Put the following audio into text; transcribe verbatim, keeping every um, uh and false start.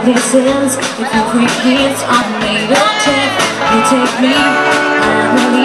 pieces. If you create hits, I'm made of tech. You take me, I'm really